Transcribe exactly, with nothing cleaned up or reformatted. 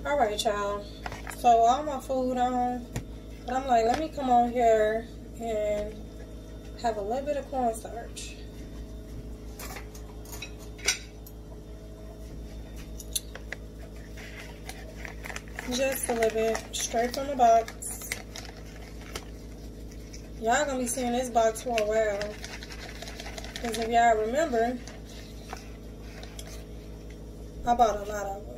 Alright, y'all. So all my food on. But I'm like, let me come on here and have a little bit of cornstarch. Just a little bit, straight from the box. Y'all gonna be seeing this box for a while. Because if y'all remember, I bought a lot of them.